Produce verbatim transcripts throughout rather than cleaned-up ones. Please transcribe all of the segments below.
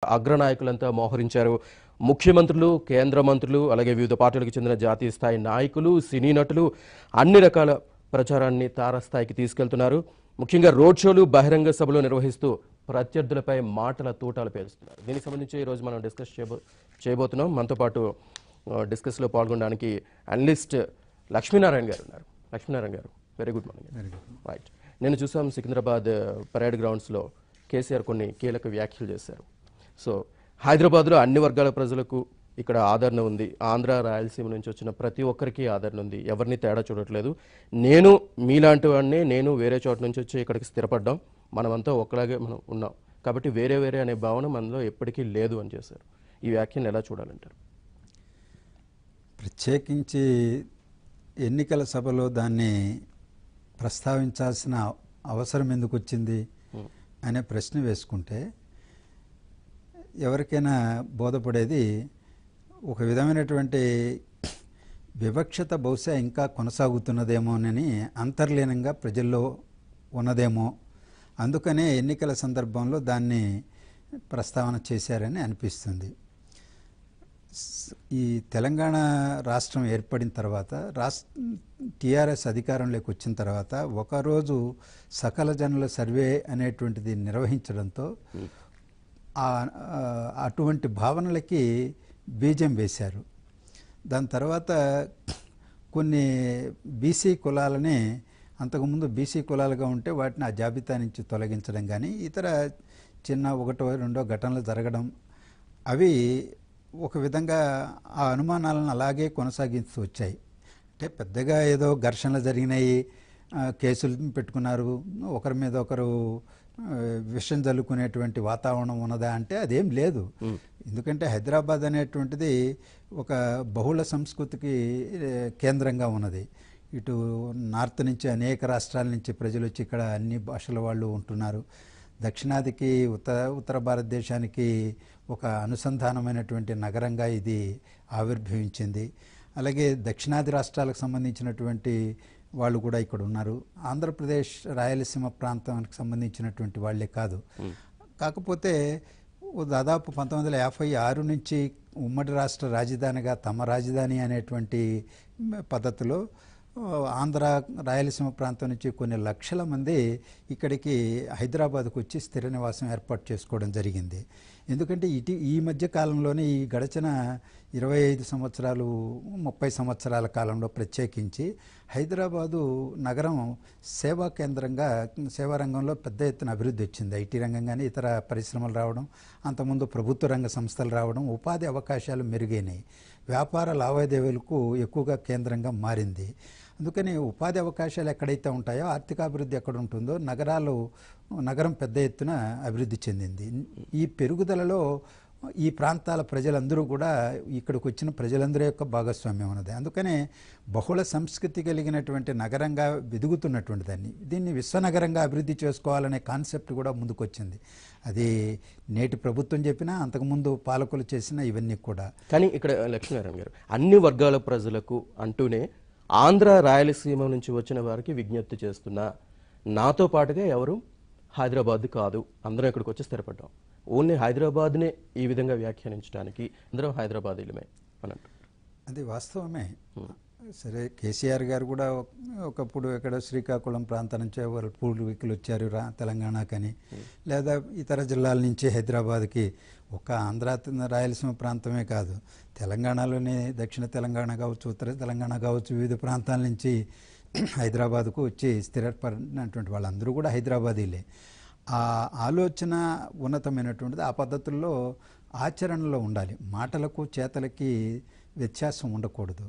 అగ్రనాయకులంతా మోహరించారు. ముఖ్యమంత్రులు, కేంద్ర మంత్రులు, అలాగే వివిధ పార్టీలకు చెందిన జాతీయ స్థాయి నాయకులు, సినీ నటులు అన్ని రకాల ప్రచారాన్ని తారస్థాయికి తీసుకెళ్తున్నారు. ముఖ్యంగా రోడ్ షోలు, బహిరంగ సభలు నిర్వహిస్తూ ప్రత్యర్థులపై మాటల తూటాలు పేలుస్తున్నారు. దీనికి సంబంధించి ఈరోజు మనం డిస్కస్ చేయబో చేయబోతున్నాం మనతో పాటు డిస్కస్లో పాల్గొనడానికి అనలిస్ట్ లక్ష్మీనారాయణ గారు ఉన్నారు. లక్ష్మీనారాయణ గారు, very good morning. Very good. Right, నేను చూసాం సికింద్రాబాద్ పరేడ్ గ్రౌండ్స్లో కేసీఆర్ కొన్ని కీలక వ్యాఖ్యలు చేశారు. సో హైదరాబాద్లో అన్ని వర్గాల ప్రజలకు ఇక్కడ ఆదరణ ఉంది, ఆంధ్ర రాయలసీమ నుంచి వచ్చిన ప్రతి ఒక్కరికి ఆదరణ ఉంది, ఎవరిని తేడా చూడట్లేదు, నేను మీలాంటి వాడిని, నేను వేరే చోట నుంచి వచ్చి ఇక్కడికి స్థిరపడ్డాం, మనమంతా ఒకలాగే మనం ఉన్నాం, కాబట్టి వేరే వేరే అనే భావన మనలో ఎప్పటికీ లేదు అని చేశారు. ఈ వ్యాఖ్యను ఎలా చూడాలంటారు? ప్రత్యేకించి ఎన్నికల సభలో దాన్ని ప్రస్తావించాల్సిన అవసరం ఎందుకు వచ్చింది అనే ప్రశ్న వేసుకుంటే ఎవరికైనా బోధపడేది ఒక విధమైనటువంటి వివక్షత బహుశా ఇంకా కొనసాగుతున్నదేమోనని అంతర్లీనంగా ప్రజల్లో ఉన్నదేమో, అందుకనే ఎన్నికల సందర్భంలో దాన్ని ప్రస్తావన చేశారని అనిపిస్తుంది. ఈ తెలంగాణ రాష్ట్రం ఏర్పడిన తర్వాత రాష్ట్ర టీఆర్ఎస్ అధికారంలోకి వచ్చిన తర్వాత ఒకరోజు సకల జనుల సర్వే అనేటువంటిది నిర్వహించడంతో అటువంటి భావనలకి బీజం వేశారు. దాని తర్వాత కొన్ని బీసీ కులాలని, అంతకుముందు బీసీ కులాలుగా ఉంటే వాటిని ఆ జాబితా నుంచి తొలగించడం కానీ ఇతర చిన్న ఒకటో రెండో ఘటనలు జరగడం, అవి ఒక విధంగా ఆ అనుమానాలను అలాగే కొనసాగిస్తూ వచ్చాయి. అంటే పెద్దగా ఏదో ఘర్షణలు జరిగినాయి, కేసులు పెట్టుకున్నారు, ఒకరి మీద ఒకరు విషం జల్లుకునేటువంటి వాతావరణం ఉన్నదా అంటే అదేం లేదు. ఎందుకంటే హైదరాబాద్ అనేటువంటిది ఒక బహుళ సంస్కృతికి కేంద్రంగా ఉన్నది. ఇటు నార్త్ నుంచి అనేక రాష్ట్రాల నుంచి ప్రజలు వచ్చి ఇక్కడ అన్ని భాషల వాళ్ళు ఉంటున్నారు. దక్షిణాదికి ఉత్తర ఉత్తర భారతదేశానికి ఒక అనుసంధానమైనటువంటి నగరంగా ఇది ఆవిర్భవించింది. అలాగే దక్షిణాది రాష్ట్రాలకు సంబంధించినటువంటి వాళ్ళు కూడా ఇక్కడ ఉన్నారు. ఆంధ్రప్రదేశ్ రాయలసీమ ప్రాంతానికి సంబంధించినటువంటి వాళ్ళే కాదు. కాకపోతే దాదాపు పంతొమ్మిది వందల యాభై ఆరు నుంచి ఉమ్మడి రాష్ట్ర రాజధానిగా తమ రాజధాని అనేటువంటి పద్ధతిలో ఆంధ్ర రాయలసీమ ప్రాంతం నుంచి కొన్ని లక్షల మంది ఇక్కడికి హైదరాబాద్కు వచ్చి స్థిర నివాసం ఏర్పాటు చేసుకోవడం జరిగింది. ఎందుకంటే ఇటు ఈ మధ్య కాలంలోనే ఈ గడిచిన ఇరవై ఐదు సంవత్సరాలు ముప్పై సంవత్సరాల కాలంలో ప్రత్యేకించి హైదరాబాదు నగరం సేవా కేంద్రంగా, సేవా రంగంలో పెద్ద ఎత్తున అభివృద్ధి వచ్చింది. ఐటీ రంగం కానీ ఇతర పరిశ్రమలు రావడం, అంతకుముందు ప్రభుత్వ రంగ సంస్థలు రావడం, ఉపాధి అవకాశాలు మెరుగైనాయి, వ్యాపార లావాదేవీలకు ఎక్కువగా కేంద్రంగా మారింది. అందుకని ఉపాధి అవకాశాలు ఎక్కడైతే ఉంటాయో ఆర్థికాభివృద్ధి ఎక్కడ ఉంటుందో నగరాలు నగరం పెద్ద ఎత్తున అభివృద్ధి చెందింది. ఈ పెరుగుదలలో ఈ ప్రాంతాల ప్రజలందరూ కూడా, ఇక్కడికి వచ్చిన ప్రజలందరి యొక్క భాగస్వామ్యం ఉన్నది. అందుకనే బహుళ సంస్కృతి కలిగినటువంటి నగరంగా వెదుగుతున్నటువంటి దాన్ని దీన్ని విశ్వనగరంగా అభివృద్ధి చేసుకోవాలనే కాన్సెప్ట్ కూడా ముందుకొచ్చింది. అది నేటి ప్రభుత్వం చెప్పినా, అంతకుముందు పాలకులు చేసిన ఇవన్నీ కూడా. కానీ ఇక్కడ లక్ష్మీనారాయణ గారు, అన్ని వర్గాల ప్రజలకు అంటూనే ఆంధ్ర రాయలసీమ నుంచి వచ్చిన వారికి విజ్ఞప్తి చేస్తున్నా, నాతో పాటుగా ఎవరు హైదరాబాద్ కాదు, అందరం ఇక్కడికి వచ్చి స్థిరపడ్డాం, ఓన్లీ హైదరాబాద్నే ఈ విధంగా వ్యాఖ్యానించడానికి అందరం హైదరాబాదీలమే అని అంటారు. అది వాస్తవమే. సరే, కేసీఆర్ గారు కూడా ఒకప్పుడు ఎక్కడ శ్రీకాకుళం ప్రాంతం నుంచి ఎవరు పూర్వీకులు వచ్చారు రా తెలంగాణకని, లేదా ఇతర జిల్లాల నుంచి హైదరాబాద్కి. ఒక ఆంధ్ర రాయలసీమ ప్రాంతమే కాదు, తెలంగాణలోనే దక్షిణ తెలంగాణ కావచ్చు, ఉత్తర తెలంగాణ కావచ్చు, వివిధ ప్రాంతాల నుంచి హైదరాబాద్కు వచ్చి స్థిరపడినటువంటి వాళ్ళందరూ కూడా హైదరాబాదీలే. ఆ ఆలోచన ఉన్నతమైనటువంటిది. ఆ పద్ధతుల్లో ఆచరణలో ఉండాలి. మాటలకు చేతలకి వ్యత్యాసం ఉండకూడదు.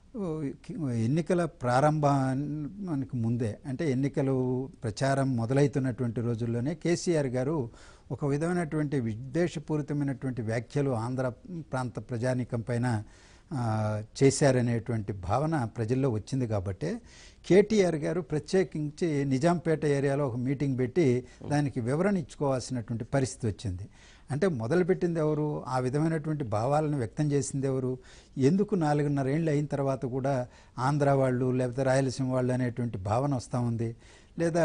ఎన్నికల ప్రారంభానికి ముందే, అంటే ఎన్నికలు ప్రచారం మొదలవుతున్నటువంటి రోజుల్లోనే కేసీఆర్ గారు ఒక విధమైనటువంటి విద్వేషపూరితమైనటువంటి వ్యాఖ్యలు ఆంధ్ర ప్రాంత ప్రజానీకం పైన చేశారనేటువంటి భావన ప్రజల్లో వచ్చింది. కాబట్టి కేటీఆర్ గారు ప్రత్యేకించి నిజాంపేట ఏరియాలో ఒక మీటింగ్ పెట్టి దానికి వివరణ ఇచ్చుకోవాల్సినటువంటి పరిస్థితి వచ్చింది. అంటే మొదలుపెట్టింది ఎవరు? ఆ విధమైనటువంటి భావాలను వ్యక్తం చేసింది ఎవరు? ఎందుకు నాలుగున్నర ఏళ్ళు అయిన తర్వాత కూడా ఆంధ్ర వాళ్ళు లేకపోతే రాయలసీమ వాళ్ళు అనేటువంటి భావన వస్తూ ఉంది? లేదా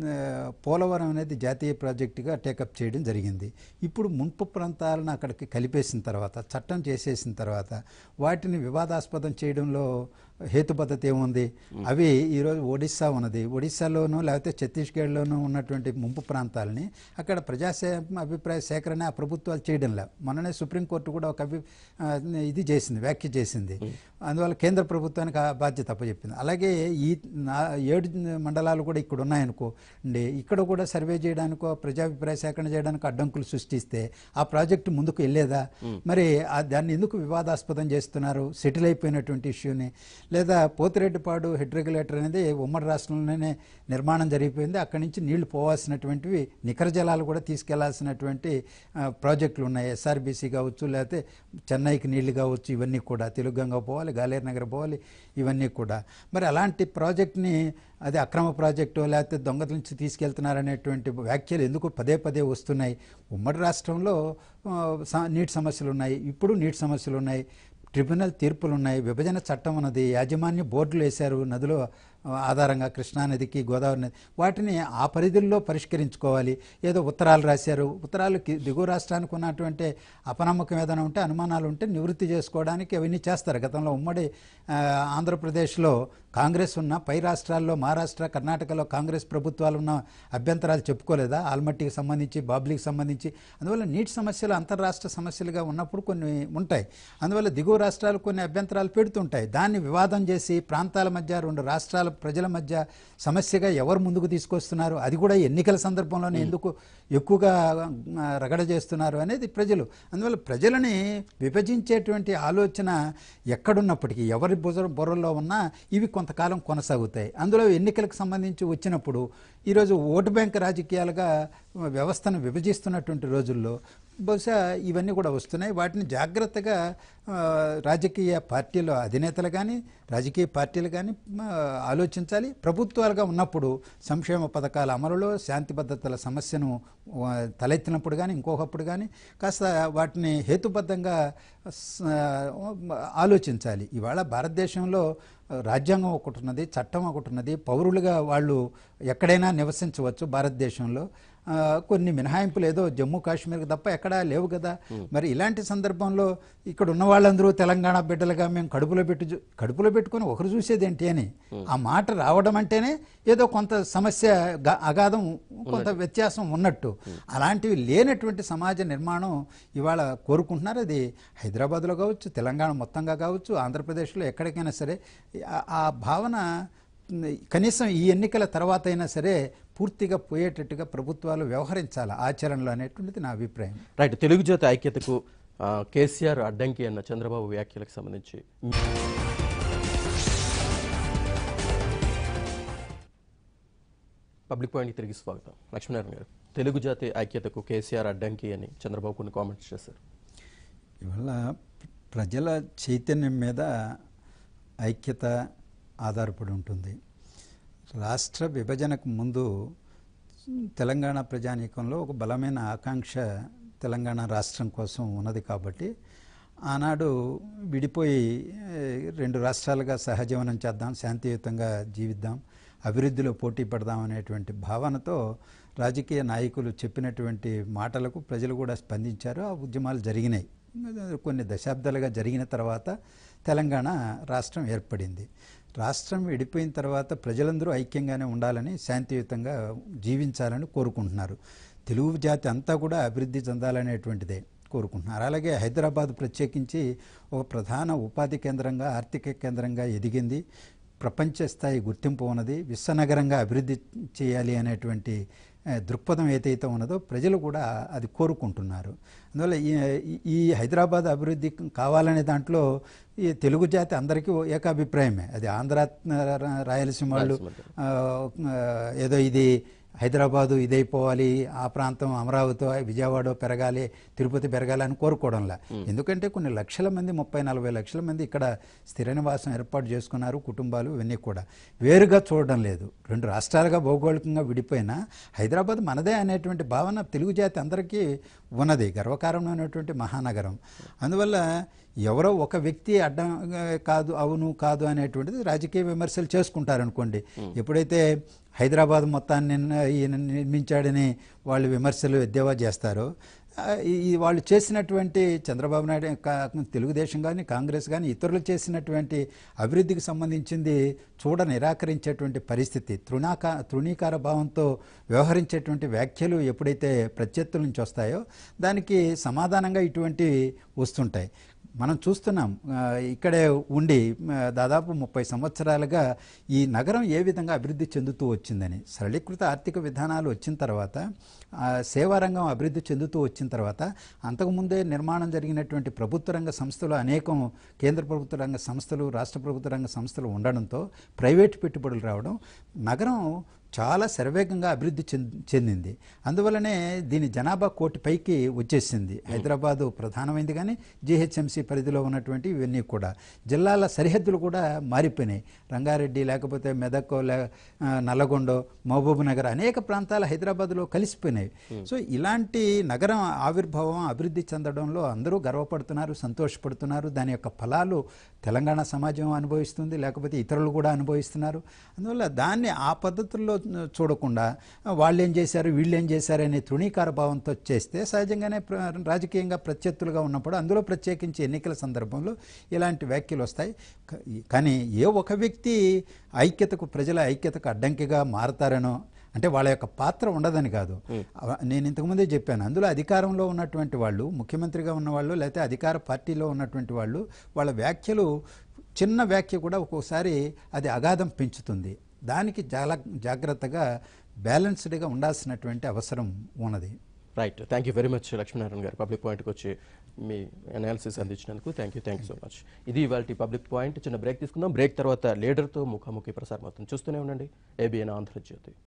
పోలవరం అనేది జాతీయ ప్రాజెక్టుగా టేకప్ చేయడం జరిగింది. ఇప్పుడు మున్పు ప్రాంతాలను అక్కడికి కలిపేసిన తర్వాత, చట్టం చేసేసిన తర్వాత వాటిని వివాదాస్పదం చేయడంలో హేతుబద్ధత ఏముంది? అవి ఈరోజు ఒడిస్సా ఉన్నది, ఒడిస్సాలోనూ లేకపోతే ఛత్తీస్గఢ్లోనూ ఉన్నటువంటి ముంపు ప్రాంతాలని అక్కడ ప్రజా అభిప్రాయ సేకరణ ఆ ప్రభుత్వాలు చేయడంలా. మొన్ననే సుప్రీంకోర్టు కూడా ఒక అభి ఇది చేసింది, వ్యాఖ్య చేసింది. అందువల్ల కేంద్ర ప్రభుత్వానికి ఆ బాధ్యత అప్పచెప్పింది. అలాగే ఈ ఏడు మండలాలు కూడా ఇక్కడ ఉన్నాయనుకో అండి, ఇక్కడ కూడా సర్వే చేయడానికో ప్రజాభిప్రాయ సేకరణ చేయడానికి అడ్డంకులు సృష్టిస్తే ఆ ప్రాజెక్టు ముందుకు వెళ్ళేదా? మరి దాన్ని ఎందుకు వివాదాస్పదం చేస్తున్నారు? సెటిల్ అయిపోయినటువంటి ఇష్యూని. లేదా పోతిరెడ్డిపాడు హెడ్ రెగ్యులేటర్ అనేది ఉమ్మడి రాష్ట్రంలోనే నిర్మాణం జరిగిపోయింది. అక్కడి నుంచి నీళ్లు పోవాల్సినటువంటివి, నికర జలాలు కూడా తీసుకెళ్లాల్సినటువంటి ప్రాజెక్టులు ఉన్నాయి. ఎస్ఆర్బీసీ కావచ్చు, లేకపోతే చెన్నైకి నీళ్లు కావచ్చు, ఇవన్నీ కూడా తెలుగుగంగ పోవాలి, గాలేరు నగర్ పోవాలి, ఇవన్నీ కూడా. మరి అలాంటి ప్రాజెక్ట్ని అది అక్రమ ప్రాజెక్టు లేకపోతే దొంగల నుంచి తీసుకెళ్తున్నారనేటువంటి వ్యాఖ్యలు ఎందుకు పదే పదే వస్తున్నాయి? ఉమ్మడి రాష్ట్రంలో నీటి సమస్యలు ఉన్నాయి, ఇప్పుడు నీటి సమస్యలు ఉన్నాయి, ట్రిబ్యునల్ తీర్పులు ఉన్నాయి, విభజన చట్టం ఉన్నది, యాజమాన్య బోర్డులు వేశారు నదులు ఆధారంగా, కృష్ణానదికి, గోదావరి నది. వాటిని ఆ పరిధుల్లో పరిష్కరించుకోవాలి. ఏదో ఉత్తరాలు రాశారు, ఉత్తరాలు దిగువ రాష్ట్రానికి ఉన్నటువంటి అపనమ్మకం ఏదైనా ఉంటే, అనుమానాలు ఉంటే నివృత్తి చేసుకోవడానికి అవన్నీ చేస్తారు. గతంలో ఉమ్మడి ఆంధ్రప్రదేశ్లో కాంగ్రెస్ ఉన్న పై రాష్ట్రాల్లో, మహారాష్ట్ర, కర్ణాటకలో కాంగ్రెస్ ప్రభుత్వాలు ఉన్న అభ్యంతరాలు చెప్పుకోలేదా? ఆల్మట్టికి సంబంధించి, బాబ్లీకి సంబంధించి. అందువల్ల నీటి సమస్యలు అంతర్రాష్ట్ర సమస్యలుగా ఉన్నప్పుడు కొన్ని ఉంటాయి. అందువల్ల దిగువ రాష్ట్రాలు కొన్ని అభ్యంతరాలు పెడుతుంటాయి. దాన్ని వివాదం చేసి ప్రాంతాల మధ్య, రెండు రాష్ట్రాల ప్రజల మధ్య సమస్యగా ఎవరు ముందుకు తీసుకొస్తున్నారు? అది కూడా ఎన్నికల సందర్భంలోనే ఎందుకు ఎక్కువగా రగడ చేస్తున్నారు అనేది ప్రజలు. అందువల్ల ప్రజలని విభజించేటువంటి ఆలోచన ఎక్కడున్నప్పటికీ, ఎవరి బుజ బుర్రలో ఉన్నా ఇవి కొంతకాలం కొనసాగుతాయి. అందులో ఎన్నికలకు సంబంధించి వచ్చినప్పుడు ఈరోజు ఓటు బ్యాంక్ రాజకీయాలుగా వ్యవస్థను విభజిస్తున్నటువంటి రోజుల్లో బహుశా ఇవన్నీ కూడా వస్తున్నాయి. వాటిని జాగ్రత్తగా రాజకీయ పార్టీల అధినేతలు కానీ, రాజకీయ పార్టీలు కానీ ఆలోచించాలి. ప్రభుత్వాలుగా ఉన్నప్పుడు సంక్షేమ పథకాల అమలులో, శాంతి భద్రతల సమస్యను తలెత్తినప్పుడు కానీ, ఇంకొకప్పుడు కానీ కాస్త వాటిని హేతుబద్ధంగా ఆలోచించాలి. ఇవాళ భారతదేశంలో రాజ్యాంగం ఒకటి ఉన్నది, చట్టం ఒకటి ఉన్నది, పౌరులుగా వాళ్ళు ఎక్కడైనా నివసించవచ్చు భారతదేశంలో. కొన్ని మినహాయింపులు ఏదో జమ్మూ కాశ్మీర్కి తప్ప ఎక్కడా లేవు కదా. మరి ఇలాంటి సందర్భంలో ఇక్కడ ఉన్న వాళ్ళందరూ తెలంగాణ బిడ్డలుగా మేము కడుపులో పెట్టు కడుపులో పెట్టుకుని ఒకరు చూసేది ఏంటి అని ఆ మాట రావడం అంటేనే ఏదో కొంత సమస్య, అగాధం, కొంత వ్యత్యాసం ఉన్నట్టు. అలాంటివి లేనటువంటి సమాజ నిర్మాణం ఇవాళ కోరుకుంటున్నారు. అది హైదరాబాద్లో కావచ్చు, తెలంగాణ మొత్తంగా కావచ్చు, ఆంధ్రప్రదేశ్లో ఎక్కడికైనా సరే ఆ భావన కనీసం ఈ ఎన్నికల తర్వాత అయినా సరే పూర్తిగా పోయేటట్టుగా ప్రభుత్వాలు వ్యవహరించాలి ఆచరణలో అనేటువంటిది నా అభిప్రాయం. రైట్. తెలుగు జాతి ఐక్యతకు కేసీఆర్ అడ్డంకి అన్న చంద్రబాబు వ్యాఖ్యలకు సంబంధించి పబ్లిక్ పాయింట్కి తిరిగి స్వాగతం. లక్ష్మీనారాయణ గారు, తెలుగు జాతి ఐక్యతకు కేసీఆర్ అడ్డంకి అని చంద్రబాబు కొన్ని కామెంట్స్ చేశారు. ఇవాళ ప్రజల చైతన్యం మీద ఐక్యత ఆధారపడి ఉంటుంది. రాష్ట్ర విభజనకు ముందు తెలంగాణ ప్రజానీకంలో ఒక బలమైన ఆకాంక్ష తెలంగాణ రాష్ట్రం కోసం ఉన్నది. కాబట్టి ఆనాడు విడిపోయి రెండు రాష్ట్రాలుగా సహజీవనం చేద్దాం, శాంతియుతంగా జీవిద్దాం, అభివృద్ధిలో పోటీ పడదాం అనేటువంటి భావనతో రాజకీయ నాయకులు చెప్పినటువంటి మాటలకు ప్రజలు కూడా స్పందించారు. ఆ ఉద్యమాలు జరిగినాయి. కొన్ని దశాబ్దాలుగా జరిగిన తర్వాత తెలంగాణ రాష్ట్రం ఏర్పడింది. రాష్ట్రం విడిపోయిన తర్వాత ప్రజలందరూ ఐక్యంగానే ఉండాలని, శాంతియుతంగా జీవించాలని కోరుకుంటున్నారు. తెలుగు జాతి అంతా కూడా అభివృద్ధి చెందాలనేటువంటిదే కోరుకుంటున్నారు. అలాగే హైదరాబాద్ ప్రత్యేకించి ఒక ప్రధాన ఉపాధి కేంద్రంగా, ఆర్థిక కేంద్రంగా ఎదిగింది. ప్రపంచ స్థాయి గుర్తింపు ఉన్నది. విశ్వనగరంగా అభివృద్ధి చేయాలి అనేటువంటి దృక్పథం ఏదైతే ఉన్నదో ప్రజలు కూడా అది కోరుకుంటున్నారు. అందువల్ల ఈ హైదరాబాద్ అభివృద్ధి కావాలనే దాంట్లో ఈ తెలుగు జాతి అందరికీ ఏకాభిప్రాయమే. అది ఆంధ్ర, రాయలసీమ వాళ్ళు ఏదో ఇది హైదరాబాదు ఇదైపోవాలి, ఆ ప్రాంతం అమరావతి, విజయవాడ పెరగాలి, తిరుపతి పెరగాలి అని కోరుకోవడంలా. ఎందుకంటే కొన్ని లక్షల మంది, ముప్పై నలభై లక్షల మంది ఇక్కడ స్థిర నివాసం ఏర్పాటు చేసుకున్నారు. కుటుంబాలు ఇవన్నీ కూడా వేరుగా చూడడం లేదు. రెండు రాష్ట్రాలుగా భౌగోళికంగా విడిపోయినా హైదరాబాద్ మనదే అనేటువంటి భావన తెలుగు జాతి అందరికీ ఉన్నది. గర్వకారణమైనటువంటి మహానగరం. అందువల్ల ఎవరో ఒక వ్యక్తి అడ్డం కాదు, అవును కాదు అనేటువంటిది రాజకీయ విమర్శలు చేసుకుంటారనుకోండి. ఎప్పుడైతే హైదరాబాద్ మొత్తాన్ని ఈయన నిర్మించాడని వాళ్ళు విమర్శలు ఎద్దేవా చేస్తారు. ఈ వాళ్ళు చేసినటువంటి చంద్రబాబు నాయుడు తెలుగుదేశం కానీ కాంగ్రెస్ కానీ ఇతరులు చేసినటువంటి అభివృద్ధికి సంబంధించింది చూడ నిరాకరించేటువంటి పరిస్థితి, తృణాకా తృణీకార భావంతో వ్యవహరించేటువంటి వ్యాఖ్యలు ఎప్పుడైతే ప్రత్యర్థుల నుంచి వస్తాయో దానికి సమాధానంగా ఇటువంటి వస్తుంటాయి. మనం చూస్తున్నాం ఇక్కడే ఉండి దాదాపు ముప్పై సంవత్సరాలుగా ఈ నగరం ఏ విధంగా అభివృద్ధి చెందుతూ వచ్చిందని. సరళీకృత ఆర్థిక విధానాలు వచ్చిన తర్వాత, సేవారంగం అభివృద్ధి చెందుతూ వచ్చిన తర్వాత, అంతకుముందే నిర్మాణం జరిగినటువంటి ప్రభుత్వ రంగ సంస్థలు అనేకం, కేంద్ర ప్రభుత్వ రంగ సంస్థలు, రాష్ట్ర ప్రభుత్వ రంగ సంస్థలు ఉండడంతో ప్రైవేటు పెట్టుబడులు రావడం నగరం చాలా శరవేగంగా అభివృద్ధి చెందింది. అందువల్లనే దీని జనాభా కోటి పైకి వచ్చేసింది. హైదరాబాదు ప్రధానమైంది కానీ జీహెచ్ఎంసీ పరిధిలో ఉన్నటువంటి ఇవన్నీ కూడా జిల్లాల సరిహద్దులు కూడా మారిపోయినాయి. రంగారెడ్డి లేకపోతే మెదక్, నల్లగొండ, మహబూబ్ నగర్ అనేక ప్రాంతాలు హైదరాబాద్లో కలిసిపోయినాయి. సో ఇలాంటి నగరం ఆవిర్భావం అభివృద్ధి చెందడంలో అందరూ గర్వపడుతున్నారు, సంతోషపడుతున్నారు. దాని యొక్క ఫలాలు తెలంగాణ సమాజం అనుభవిస్తుంది, లేకపోతే ఇతరులు కూడా అనుభవిస్తున్నారు. అందువల్ల దాన్ని ఆ పద్ధతుల్లో చూడకుండా వాళ్ళు ఏం చేశారు వీళ్ళు ఏం చేశారు అనే తృణీకార భావంతో చేస్తే సహజంగానే రాజకీయంగా ప్రత్యర్థులుగా ఉన్నప్పుడు, అందులో ప్రత్యేకించి ఎన్నికల సందర్భంలో ఇలాంటి వ్యాఖ్యలు వస్తాయి. కానీ ఏ ఒక వ్యక్తి ఐక్యతకు, ప్రజల ఐక్యతకు అడ్డంకిగా మారతారనో, అంటే వాళ్ళ యొక్క పాత్ర ఉండదని కాదు. నేను ఇంతకుముందే చెప్పాను, అందులో అధికారంలో ఉన్నటువంటి వాళ్ళు, ముఖ్యమంత్రిగా ఉన్నవాళ్ళు, లేకపోతే అధికార పార్టీలో ఉన్నటువంటి వాళ్ళు, వాళ్ళ వ్యాఖ్యలు, చిన్న వ్యాఖ్య కూడా ఒక్కోసారి అది అగాధం పెంచుతుంది. దానికి చాలా జాగ్రత్తగా బ్యాలెన్స్డ్గా ఉండాల్సినటువంటి అవసరం ఉన్నది. Right, thank you very much Lakshminarayana గారు, పబ్లిక్ పాయింట్కి వచ్చి మీ అనాలిసిస్ అందించినందుకు thank you thank you so much. ఇది ఇవాళ పబ్లిక్ పాయింట్. చిన్న బ్రేక్ తీసుకుందాం. బ్రేక్ తర్వాత లీడర్తో ముఖాముఖి ప్రసారం అవుతుంది. చూస్తూనే ఉండండి ఏబిఎన్ ఆంధ్రజ్యోతి.